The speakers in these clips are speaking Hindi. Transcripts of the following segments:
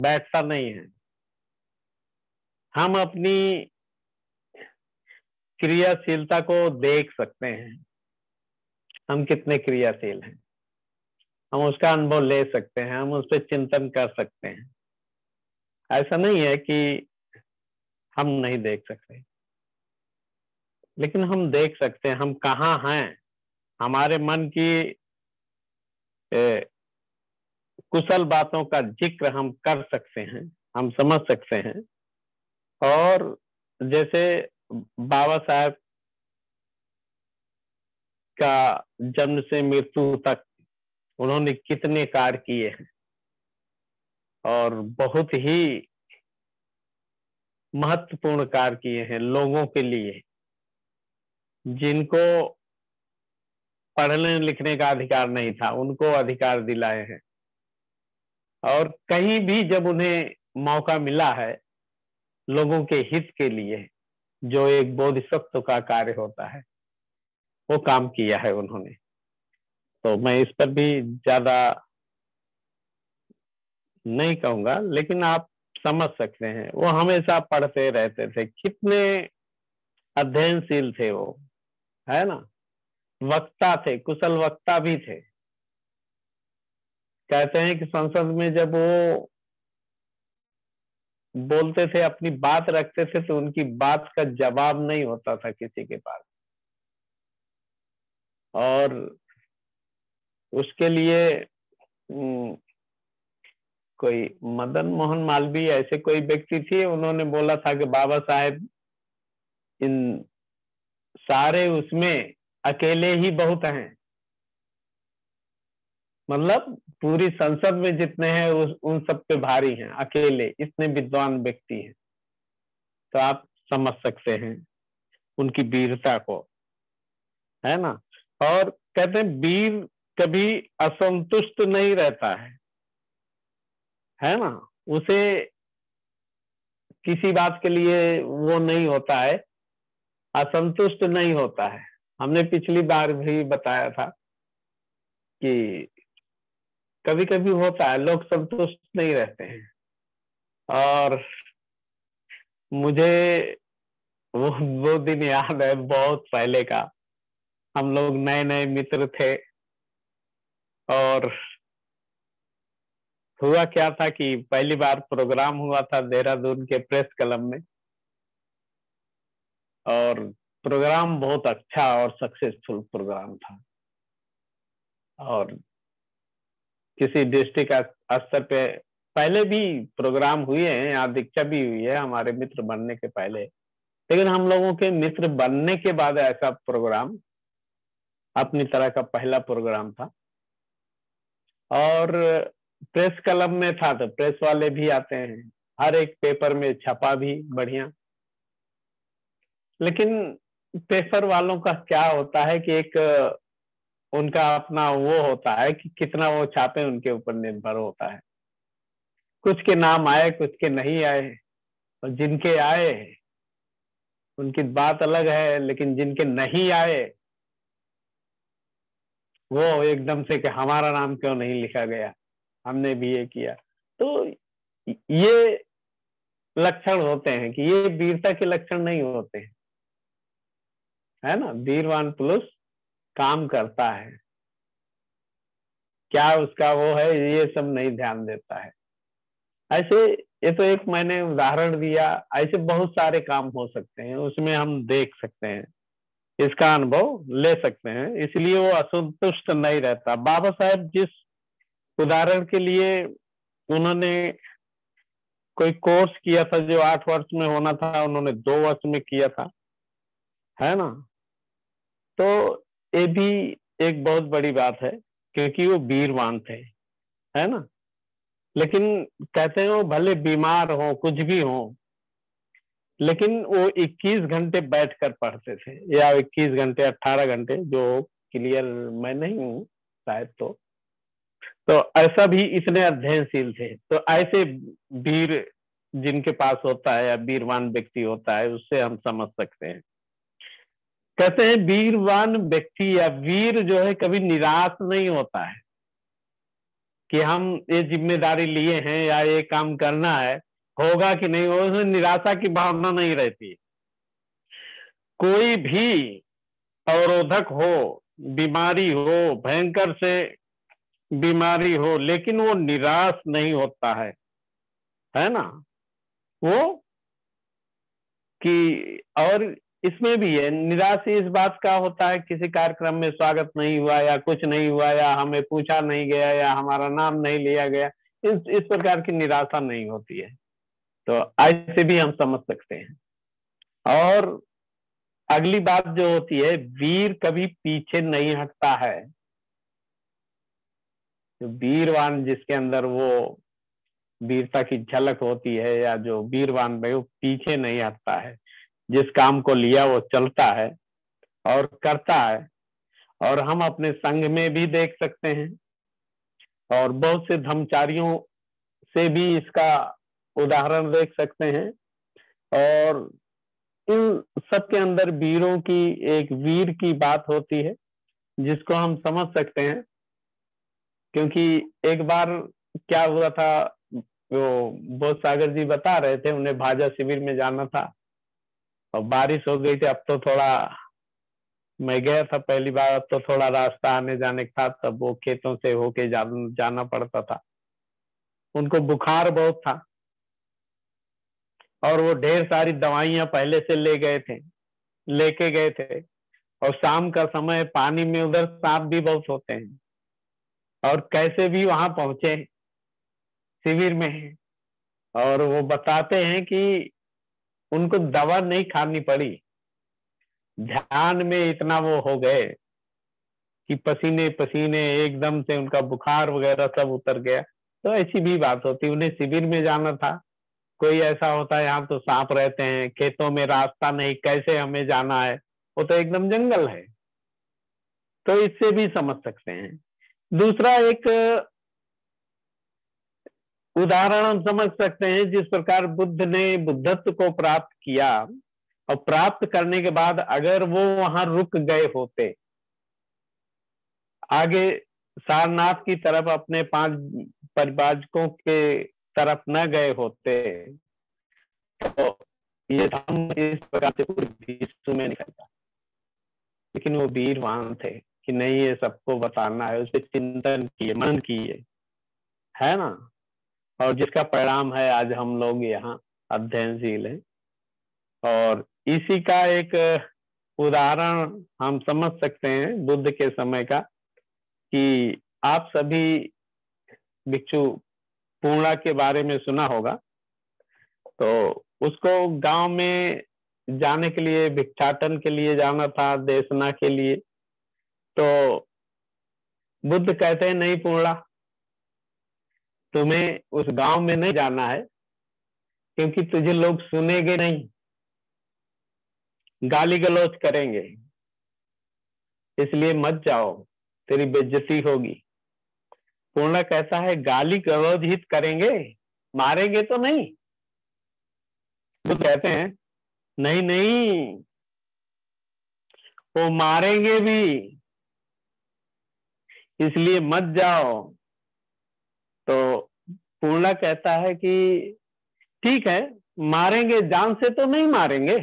बैठता नहीं है। हम अपनी क्रियाशीलता को देख सकते हैं, हम कितने क्रियाशील हैं, हम उसका अनुभव ले सकते हैं, हम उस पर चिंतन कर सकते हैं। ऐसा नहीं है कि हम नहीं देख सकते, लेकिन हम देख सकते हैं हम कहाँ हैं। हमारे मन की कुशल बातों का जिक्र हम कर सकते हैं, हम समझ सकते हैं। और जैसे बाबा साहब का जन्म से मृत्यु तक उन्होंने कितने कार्य किए हैं, और बहुत ही महत्वपूर्ण कार्य किए हैं लोगों के लिए, जिनको पढ़ने लिखने का अधिकार नहीं था उनको अधिकार दिलाए हैं। और कहीं भी जब उन्हें मौका मिला है लोगों के हित के लिए, जो एक बोधिसत्व का कार्य होता है, वो काम किया है उन्होंने। तो मैं इस पर भी ज्यादा नहीं कहूंगा, लेकिन आप समझ सकते हैं वो हमेशा पढ़ते रहते थे, कितने अध्ययनशील थे वो, है ना। वक्ता थे, कुशल वक्ता भी थे। कहते हैं कि संसद में जब वो बोलते थे, अपनी बात रखते थे, तो उनकी बात का जवाब नहीं होता था किसी के पास। और उसके लिए कोई मदन मोहन मालवीय ऐसे कोई व्यक्ति थे, उन्होंने बोला था कि बाबा साहेब इन सारे उसमें अकेले ही बहुत हैं, मतलब पूरी संसद में जितने हैं उन सब पे भारी हैं, अकेले इतने विद्वान व्यक्ति हैं। तो आप समझ सकते हैं उनकी वीरता को, है ना। और कहते हैं वीर कभी असंतुष्ट नहीं रहता है ना। उसे किसी बात के लिए वो नहीं होता है, असंतुष्ट नहीं होता है। हमने पिछली बार भी बताया था कि कभी कभी होता है लोग संतुष्ट नहीं रहते हैं। और मुझे वो दिन याद है, बहुत पहले का। हम लोग नए नए मित्र थे, और हुआ क्या था कि पहली बार प्रोग्राम हुआ था देहरादून के प्रेस क्लब में, और प्रोग्राम बहुत अच्छा और सक्सेसफुल प्रोग्राम था। और किसी डिस्ट्रिक्ट स्तर पे पहले भी प्रोग्राम हुए हैं, यहाँ दीक्षा भी हुई है हमारे मित्र बनने के पहले, लेकिन हम लोगों के मित्र बनने के बाद ऐसा प्रोग्राम अपनी तरह का पहला प्रोग्राम था। और प्रेस क्लब में था, तो प्रेस वाले भी आते हैं, हर एक पेपर में छपा भी बढ़िया। लेकिन पेपर वालों का क्या होता है कि एक उनका अपना वो होता है कि कितना वो छापे, उनके ऊपर निर्भर होता है। कुछ के नाम आए, कुछ के नहीं आए, और जिनके आए उनकी बात अलग है, लेकिन जिनके नहीं आए वो एकदम से कि हमारा नाम क्यों नहीं लिखा गया, हमने भी ये किया। तो ये लक्षण होते हैं कि ये वीरता के लक्षण नहीं होते हैं, है ना। वीरवान पुरुष काम करता है, क्या उसका वो है ये सब नहीं ध्यान देता है। ऐसे ये तो एक मैंने उदाहरण दिया, ऐसे बहुत सारे काम हो सकते हैं, उसमें हम देख सकते हैं, इसका अनुभव ले सकते हैं, इसलिए वो असंतुष्ट नहीं रहता। बाबा साहेब जिस उदाहरण के लिए उन्होंने कोई कोर्स किया था जो 8 वर्ष में होना था, उन्होंने 2 वर्ष में किया था, है ना। तो ये भी एक बहुत बड़ी बात है, क्योंकि वो वीरवान थे, है ना। लेकिन कहते हैं वो भले बीमार हो, कुछ भी हो, लेकिन वो 21 घंटे बैठकर पढ़ते थे, या 21 घंटे 18 घंटे, जो क्लियर मैं नहीं हूँ शायद। तो ऐसा भी इतने अध्ययनशील थे। तो ऐसे वीर जिनके पास होता है, या वीरवान व्यक्ति होता है, उससे हम समझ सकते हैं। कहते हैं वीरवान व्यक्ति या वीर जो है कभी निराश नहीं होता है, कि हम ये जिम्मेदारी लिए हैं या ये काम करना है, होगा कि नहीं, उसमें निराशा की भावना नहीं रहती। कोई भी अवरोधक हो, बीमारी हो, भयंकर से बीमारी हो, लेकिन वो निराश नहीं होता है ना। वो कि और इसमें भी है निराश इस बात का होता है, किसी कार्यक्रम में स्वागत नहीं हुआ या कुछ नहीं हुआ या हमें पूछा नहीं गया या हमारा नाम नहीं लिया गया, इस प्रकार की निराशा नहीं होती है। तो ऐसे भी हम समझ सकते हैं। और अगली बात जो होती है, वीर कभी पीछे नहीं हटता है। तो वीरवान जिसके अंदर वो वीरता की झलक होती है, या जो वीरवान भाई, वो पीछे नहीं हटता है। जिस काम को लिया वो चलता है और करता है। और हम अपने संघ में भी देख सकते हैं, और बहुत से धर्मचारियों से भी इसका उदाहरण देख सकते हैं। और इन सबके अंदर वीरों की एक वीर की बात होती है, जिसको हम समझ सकते हैं। क्योंकि एक बार क्या हुआ था, वो बोध सागर जी बता रहे थे, उन्हें भाजा शिविर में जाना था और बारिश हो गई थी। अब तो थोड़ा, मैं गया था पहली बार, अब तो थोड़ा रास्ता आने जाने का था, तब वो खेतों से होके जाना पड़ता था। उनको बुखार बहुत था और वो ढेर सारी दवाइयां पहले से लेके गए थे। और शाम का समय, पानी में उधर सांप भी बहुत होते हैं, और कैसे भी वहां पहुंचे शिविर में। और वो बताते हैं कि उनको दवा नहीं खानी पड़ी, ध्यान में इतना वो हो गए कि पसीने पसीने एकदम से उनका बुखार वगैरह सब उतर गया। तो ऐसी भी बात होती, उन्हें शिविर में जाना था। कोई ऐसा होता है, यहाँ तो सांप रहते हैं, खेतों में रास्ता नहीं, कैसे हमें जाना है, वो तो एकदम जंगल है। तो इससे भी समझ सकते हैं। दूसरा एक उदाहरण हम समझ सकते हैं, जिस प्रकार बुद्ध ने बुद्धत्व को प्राप्त किया, और प्राप्त करने के बाद अगर वो वहां रुक गए होते, आगे सारनाथ की तरफ अपने 5 परिवारकों के तरफ न गए होते, तो ये धर्म इस प्रकार से पूरे विश्व में निकलता। लेकिन वो वीरवान थे कि नहीं, ये सबको बताना है, उस पर चिंतन किए, मनन किए, है ना। और जिसका परिणाम है आज हम लोग यहाँ अध्ययनशील हैं। और इसी का एक उदाहरण हम समझ सकते हैं बुद्ध के समय का, कि आप सभी भिक्षु पूर्णा के बारे में सुना होगा। तो उसको गांव में जाने के लिए, भिक्षाटन के लिए जाना था, देशना के लिए। तो बुद्ध कहते हैं, नहीं पूर्णा, तुम्हें उस गांव में नहीं जाना है, क्योंकि तुझे लोग सुनेंगे नहीं, गाली गलौज करेंगे, इसलिए मत जाओ, तेरी बेइज्जती होगी। पूर्णा कहता है, गाली गलौज ही करेंगे, मारेंगे तो नहीं। बुद्ध कहते हैं, नहीं नहीं, वो मारेंगे भी, इसलिए मत जाओ। तो पूर्णा कहता है कि ठीक है, मारेंगे, जान से तो नहीं मारेंगे।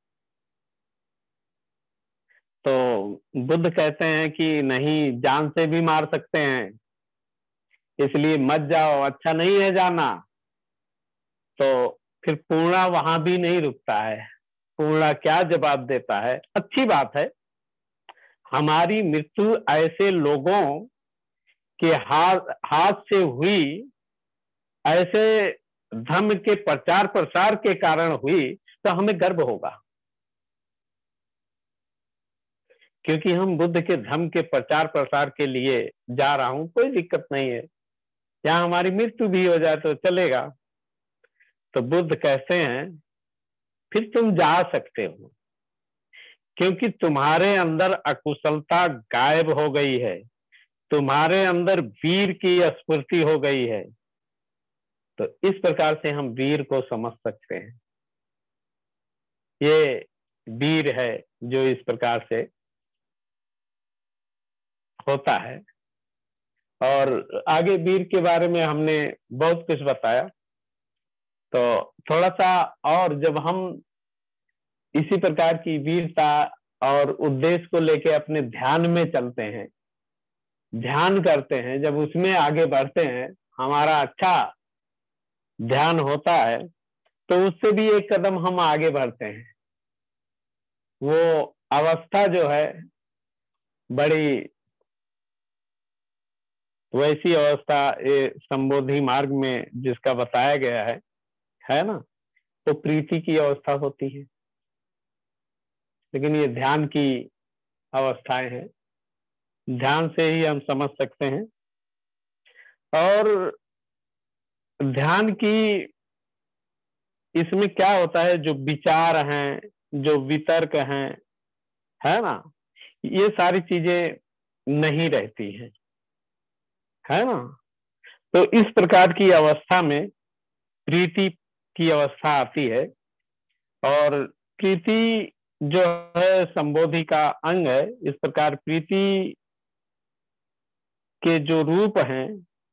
तो बुद्ध कहते हैं कि नहीं, जान से भी मार सकते हैं, इसलिए मत जाओ, अच्छा नहीं है जाना। तो फिर पूर्णा वहां भी नहीं रुकता है। पूर्णा क्या जवाब देता है, अच्छी बात है, हमारी मृत्यु ऐसे लोगों के हाथ से हुई, ऐसे धर्म के प्रचार प्रसार के कारण हुई, तो हमें गर्व होगा, क्योंकि हम बुद्ध के धर्म के प्रचार प्रसार के लिए जा रहा हूं, कोई दिक्कत नहीं है, यहाँ हमारी मृत्यु भी हो जाए तो चलेगा। तो बुद्ध कहते हैं, फिर तुम जा सकते हो, क्योंकि तुम्हारे अंदर अकुशलता गायब हो गई है, तुम्हारे अंदर वीर की स्फूर्ति हो गई है। तो इस प्रकार से हम वीर को समझ सकते हैं। ये वीर है जो इस प्रकार से होता है। और आगे वीर के बारे में हमने बहुत कुछ बताया। तो थोड़ा सा और जब हम इसी प्रकार की वीरता और उद्देश्य को लेके अपने ध्यान में चलते हैं, ध्यान करते हैं, जब उसमें आगे बढ़ते हैं, हमारा अच्छा ध्यान होता है, तो उससे भी एक कदम हम आगे बढ़ते हैं। वो अवस्था जो है बड़ी वैसी अवस्था ये संबोधि मार्ग में जिसका बताया गया है ना, तो प्रीति की अवस्था होती है। लेकिन ये ध्यान की अवस्थाएं हैं, ध्यान से ही हम समझ सकते हैं। और ध्यान की इसमें क्या होता है, जो विचार हैं, जो वितर्क हैं, है ना, ये सारी चीजें नहीं रहती हैं, है ना। तो इस प्रकार की अवस्था में प्रीति की अवस्था आती है। और प्रीति जो है संबोधि का अंग है। इस प्रकार प्रीति के जो रूप हैं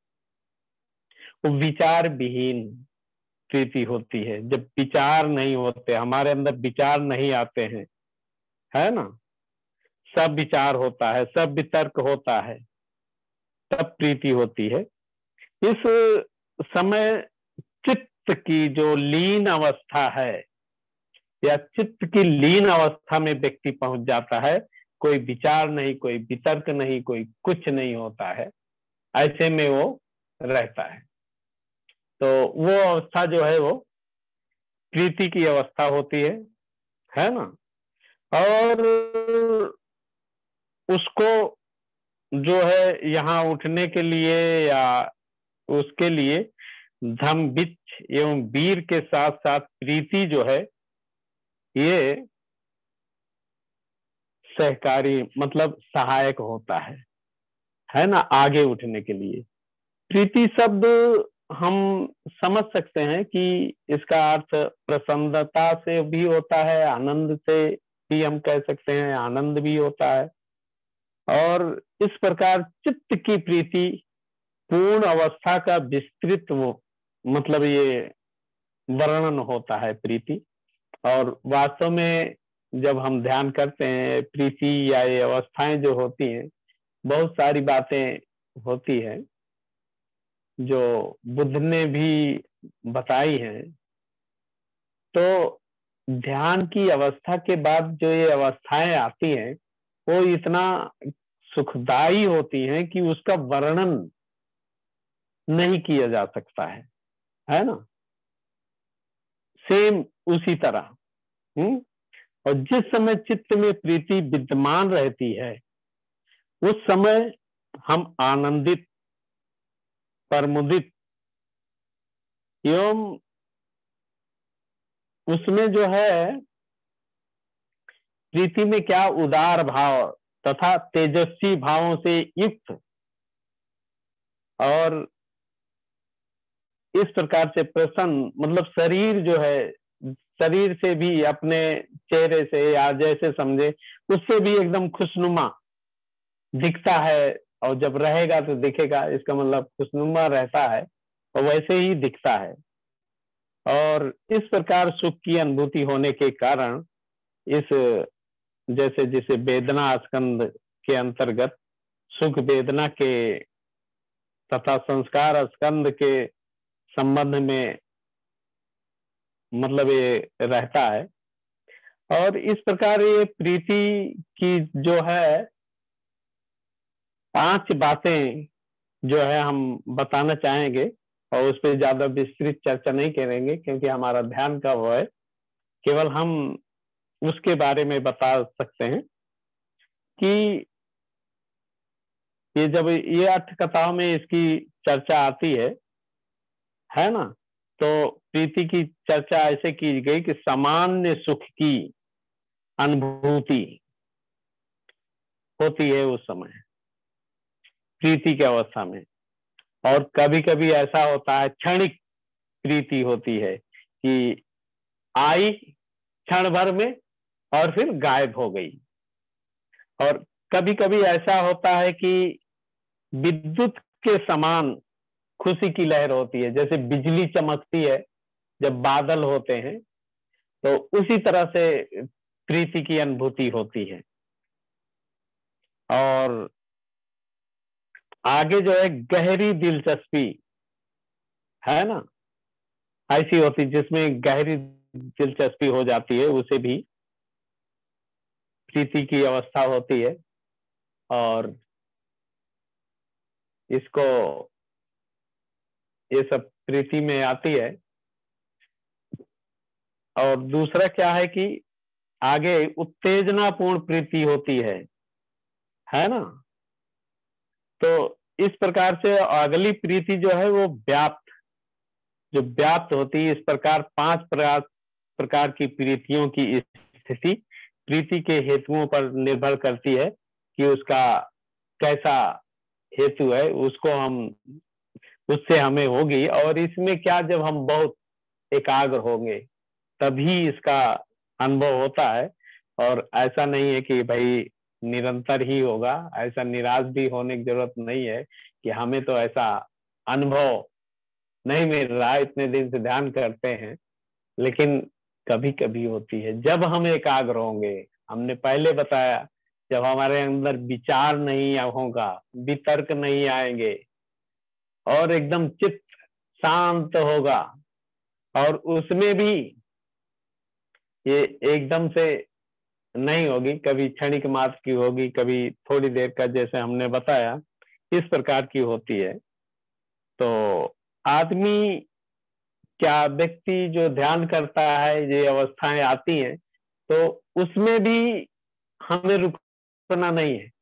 वो विचार विहीन प्रीति होती है। जब विचार नहीं होते, हमारे अंदर विचार नहीं आते हैं, है ना, सब विचार होता है, सब वितर्क होता है, तब प्रीति होती है। इस समय चित्त की जो लीन अवस्था है, या चित्त की लीन अवस्था में व्यक्ति पहुंच जाता है, कोई विचार नहीं, कोई वितर्क नहीं, कोई कुछ नहीं होता है, ऐसे में वो रहता है। तो वो अवस्था जो है वो प्रीति की अवस्था होती है ना। और उसको जो है यहाँ उठने के लिए या उसके लिए धम बिच्छ एवं वीर के साथ साथ प्रीति जो है ये सहकारी मतलब सहायक होता है ना, आगे उठने के लिए। प्रीति शब्द हम समझ सकते हैं कि इसका अर्थ प्रसन्नता से भी होता है, आनंद से भी हम कह सकते हैं, आनंद भी होता है। और इस प्रकार चित्त की प्रीति पूर्ण अवस्था का विस्तृत वो मतलब ये वर्णन होता है प्रीति। और वास्तव में जब हम ध्यान करते हैं, प्रीति या ये अवस्थाएं जो होती हैं, बहुत सारी बातें होती हैं जो बुद्ध ने भी बताई हैं। तो ध्यान की अवस्था के बाद जो ये अवस्थाएं आती हैं वो इतना सुखदाई होती हैं कि उसका वर्णन नहीं किया जा सकता है ना। सेम उसी तरह और जिस समय चित्त में प्रीति विद्यमान रहती है उस समय हम आनंदित, प्रमुदित एवं उसमें जो है प्रीति में क्या उदार भाव तथा तेजस्वी भावों से युक्त और इस प्रकार से प्रसन्न, मतलब शरीर जो है, शरीर से भी, अपने चेहरे से या जैसे समझे उससे भी एकदम खुशनुमा दिखता है। और जब रहेगा तो दिखेगा, इसका मतलब खुशनुमा रहता है और वैसे ही दिखता है। और इस प्रकार सुख की अनुभूति होने के कारण इस जैसे जिसे वेदना स्कंद के अंतर्गत सुख वेदना के तथा संस्कार स्कंद के संबंध में मतलब ये रहता है। और इस प्रकार ये प्रीति की जो है 5 बातें जो है हम बताना चाहेंगे और उस पर ज्यादा विस्तृत चर्चा नहीं करेंगे क्योंकि हमारा ध्यान का वो है, केवल हम उसके बारे में बता सकते हैं कि ये जब ये 8 कथाओं में इसकी चर्चा आती है ना, तो प्रीति की चर्चा ऐसे की गई कि सामान्य सुख की अनुभूति होती है उस समय प्रीति की अवस्था में। और कभी कभी ऐसा होता है क्षणिक प्रीति होती है कि आई क्षण भर में और फिर गायब हो गई। और कभी कभी ऐसा होता है कि विद्युत के समान खुशी की लहर होती है। जैसे बिजली चमकती है जब बादल होते हैं, तो उसी तरह से प्रीति की अनुभूति होती है। और आगे जो है गहरी दिलचस्पी है ना, ऐसी होती जिसमें गहरी दिलचस्पी हो जाती है, उसे भी प्रीति की अवस्था होती है। और इसको, ये सब प्रीति में आती है। और दूसरा क्या है कि आगे उत्तेजनापूर्ण प्रीति होती है ना। तो इस प्रकार से अगली प्रीति जो है वो व्याप्त होती है। इस प्रकार 5 प्रकार की प्रीतियों की स्थिति प्रीति के हेतुओं पर निर्भर करती है कि उसका कैसा हेतु है, उससे हमें होगी। और इसमें क्या, जब हम बहुत एकाग्र होंगे तभी इसका अनुभव होता है। और ऐसा नहीं है कि भाई निरंतर ही होगा, ऐसा निराश भी होने की जरूरत नहीं है कि हमें तो ऐसा अनुभव नहीं मिल रहा है, इतने दिन से ध्यान करते हैं। लेकिन कभी कभी होती है जब हम एकाग्र होंगे। हमने पहले बताया, जब हमारे अंदर विचार नहीं होगा, वितर्क नहीं आएंगे और एकदम चित्त शांत होगा, और उसमें भी ये एकदम से नहीं होगी, कभी क्षणिक मात्र की होगी, कभी थोड़ी देर का, जैसे हमने बताया इस प्रकार की होती है। तो आदमी, क्या व्यक्ति जो ध्यान करता है, ये अवस्थाएं आती हैं, तो उसमें भी हमें रुकना नहीं है,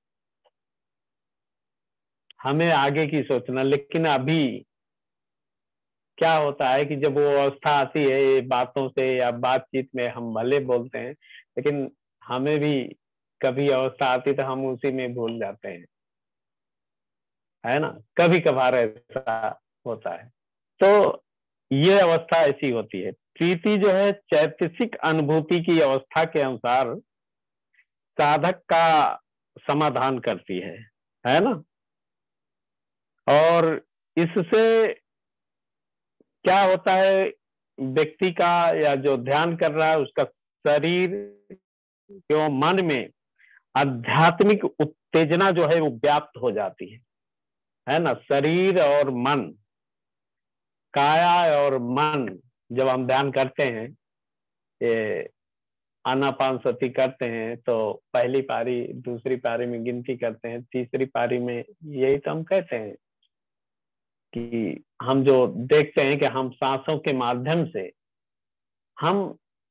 हमें आगे की सोचना। लेकिन अभी क्या होता है कि जब वो अवस्था आती है, ये बातों से या बातचीत में हम भले बोलते हैं, लेकिन हमें भी कभी अवस्था आती तो हम उसी में भूल जाते हैं, है ना। कभी कभार ऐसा होता है। तो ये अवस्था ऐसी होती है। प्रीति जो है चैतसिक अनुभूति की अवस्था के अनुसार साधक का समाधान करती है ना। और इससे क्या होता है, व्यक्ति का या जो ध्यान कर रहा है उसका शरीर एवं मन में आध्यात्मिक उत्तेजना जो है वो व्याप्त हो जाती है ना। शरीर और मन, काया और मन, जब हम ध्यान करते हैं, ये आनापान सती करते हैं, तो पहली पारी दूसरी पारी में गिनती करते हैं, तीसरी पारी में यही तो हम कहते हैं कि हम जो देखते हैं कि हम सांसों के माध्यम से हम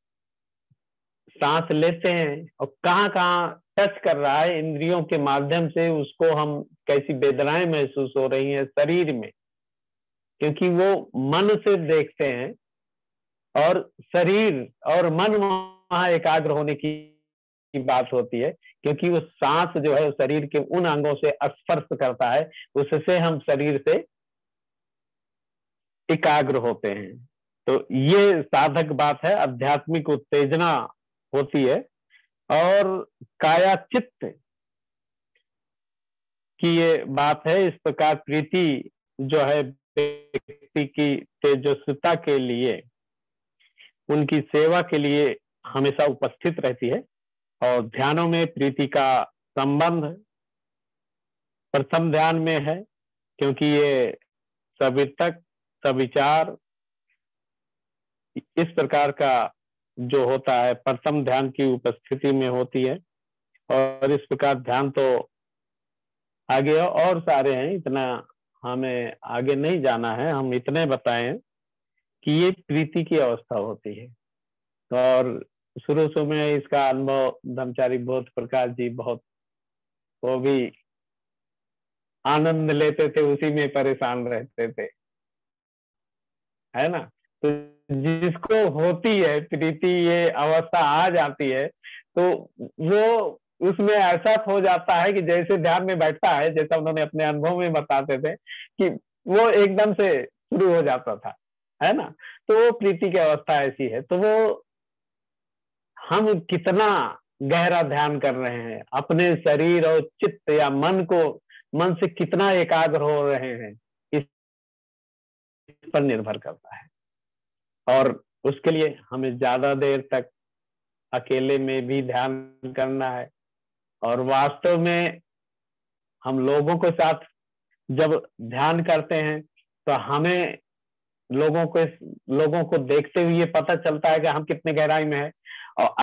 सांस लेते हैं और कहाँ कहाँ टच कर रहा है इंद्रियों के माध्यम से, उसको हम कैसी वेदनाएं महसूस हो रही हैं शरीर में, क्योंकि वो मन से देखते हैं। और शरीर और मन वहां एकाग्र होने की बात होती है, क्योंकि वो सांस जो है शरीर के उन अंगों से स्पर्श करता है, उससे हम शरीर से एकाग्र होते हैं। तो ये साधक बात है, आध्यात्मिक उत्तेजना होती है। और काया चित्त की ये बात है। इस प्रकार प्रीति जो है व्यक्ति की तेजस्विता के लिए, उनकी सेवा के लिए हमेशा उपस्थित रहती है। और ध्यानों में प्रीति का संबंध प्रथम ध्यान में है, क्योंकि ये सवितक सविचार इस प्रकार का जो होता है प्रथम ध्यान की उपस्थिति में होती है। और इस प्रकार ध्यान तो आगे और सारे हैं, इतना हमें आगे नहीं जाना है, हम इतने बताएं कि ये प्रीति की अवस्था होती है। और शुरू में इसका अनुभव ब्रह्मचारी बोध प्रकाश जी बहुत, वो भी आनंद लेते थे, उसी में परेशान रहते थे, है ना। तो जिसको होती है प्रीति, ये अवस्था आ जाती है, तो वो उसमें ऐसा हो जाता है कि जैसे ध्यान में बैठता है, जैसा उन्होंने अपने अनुभव में बताते थे कि वो एकदम से शुरू हो जाता था, है ना। तो वो प्रीति की अवस्था ऐसी है। तो वो हम कितना गहरा ध्यान कर रहे हैं, अपने शरीर और चित्त या मन को मन से कितना एकाग्र हो रहे हैं, इस पर निर्भर करता है। और उसके लिए हमें ज्यादा देर तक अकेले में भी ध्यान करना है। और वास्तव में हम लोगों के साथ जब ध्यान करते हैं तो हमें लोगों को देखते हुए पता चलता है कि हम कितने गहराई में हैं। और